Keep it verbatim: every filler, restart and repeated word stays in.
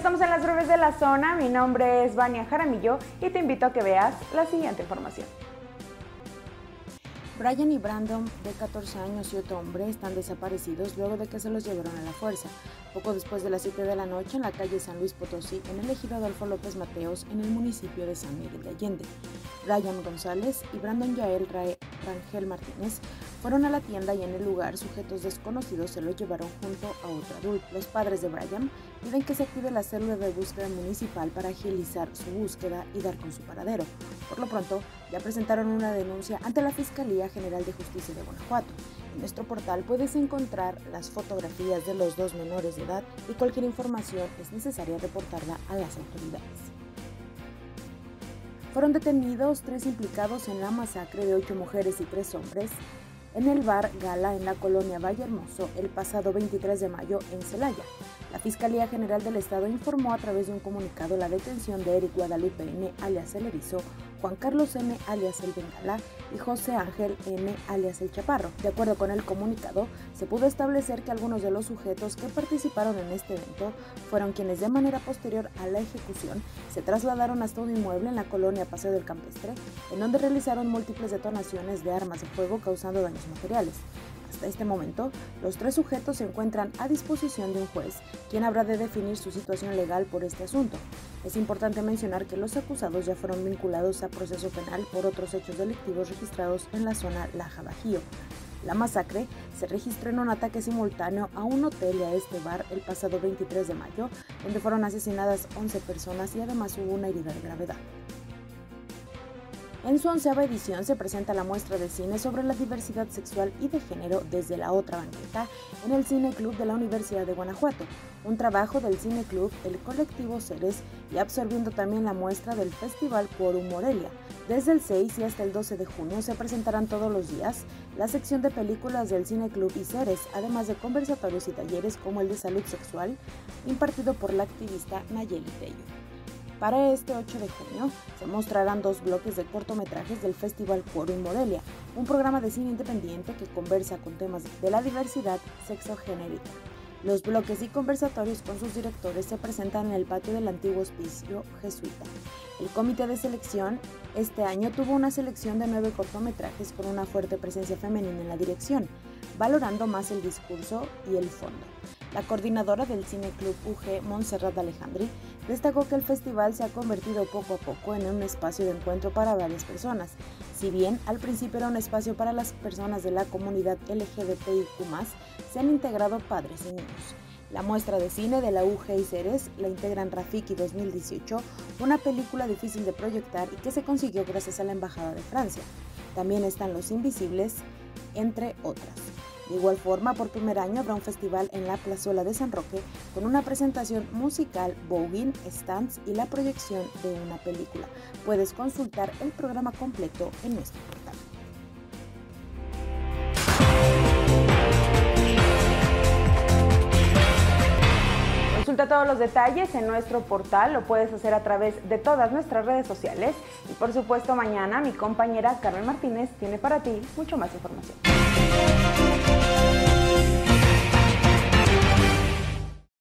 estamos en las breves de la zona. Mi nombre es Vania Jaramillo y te invito a que veas la siguiente información. Brian y Brandon, de catorce años, y otro hombre están desaparecidos luego de que se los llevaron a la fuerza, poco después de las siete de la noche en la calle San Luis Potosí, en el ejido Adolfo López Mateos, en el municipio de San Miguel de Allende. Brian González y Brandon Yael Rangel Martínez fueron a la tienda y en el lugar sujetos desconocidos se los llevaron junto a otro adulto. Los padres de Brian piden que se active la célula de búsqueda municipal para agilizar su búsqueda y dar con su paradero. Por lo pronto, ya presentaron una denuncia ante la Fiscalía General de Justicia de Guanajuato. En nuestro portal puedes encontrar las fotografías de los dos menores de edad y cualquier información es necesaria reportarla a las autoridades. Fueron detenidos tres implicados en la masacre de ocho mujeres y tres hombres en el bar Gala en la colonia Valle Hermoso el pasado veintitrés de mayo en Celaya. La Fiscalía General del Estado informó a través de un comunicado la detención de Eric Guadalupe N., alias El Erizo, Juan Carlos N., alias El Bengala, y José Ángel N., alias El Chaparro. De acuerdo con el comunicado, se pudo establecer que algunos de los sujetos que participaron en este evento fueron quienes de manera posterior a la ejecución se trasladaron hasta un inmueble en la colonia Paseo del Campestre, en donde realizaron múltiples detonaciones de armas de fuego causando daños materiales. Hasta este momento, los tres sujetos se encuentran a disposición de un juez, quien habrá de definir su situación legal por este asunto. Es importante mencionar que los acusados ya fueron vinculados a proceso penal por otros hechos delictivos registrados en la zona Laja Bajío. La masacre se registró en un ataque simultáneo a un hotel y a este bar el pasado veintitrés de mayo, donde fueron asesinadas once personas y además hubo una herida de gravedad. En su onceava edición se presenta la muestra de cine sobre la diversidad sexual y de género desde la otra banqueta en el Cine Club de la Universidad de Guanajuato, un trabajo del Cine Club, el colectivo Ceres y absorbiendo también la muestra del Festival Quórum Morelia. Desde el seis y hasta el doce de junio se presentarán todos los días la sección de películas del Cine Club y Ceres, además de conversatorios y talleres como el de salud sexual impartido por la activista Nayeli Tello. Para este ocho de junio se mostrarán dos bloques de cortometrajes del Festival Quórum Morelia, un programa de cine independiente que conversa con temas de la diversidad sexogenérica. Los bloques y conversatorios con sus directores se presentan en el patio del antiguo hospicio jesuita. El comité de selección este año tuvo una selección de nueve cortometrajes con una fuerte presencia femenina en la dirección, valorando más el discurso y el fondo. La coordinadora del Cine Club U G, Montserrat Alejandri, destacó que el festival se ha convertido poco a poco en un espacio de encuentro para varias personas. Si bien al principio era un espacio para las personas de la comunidad L G B T I Q más, se han integrado padres y niños. La muestra de cine de la U G y Ceres la integran Rafiki dos mil dieciocho, una película difícil de proyectar y que se consiguió gracias a la Embajada de Francia. También están Los Invisibles, entre otras. De igual forma, por primer año habrá un festival en la Plazuela de San Roque con una presentación musical, voguing, stands y la proyección de una película. Puedes consultar el programa completo en nuestro portal. Consulta todos los detalles en nuestro portal, lo puedes hacer a través de todas nuestras redes sociales y por supuesto mañana mi compañera Carmen Martínez tiene para ti mucho más información.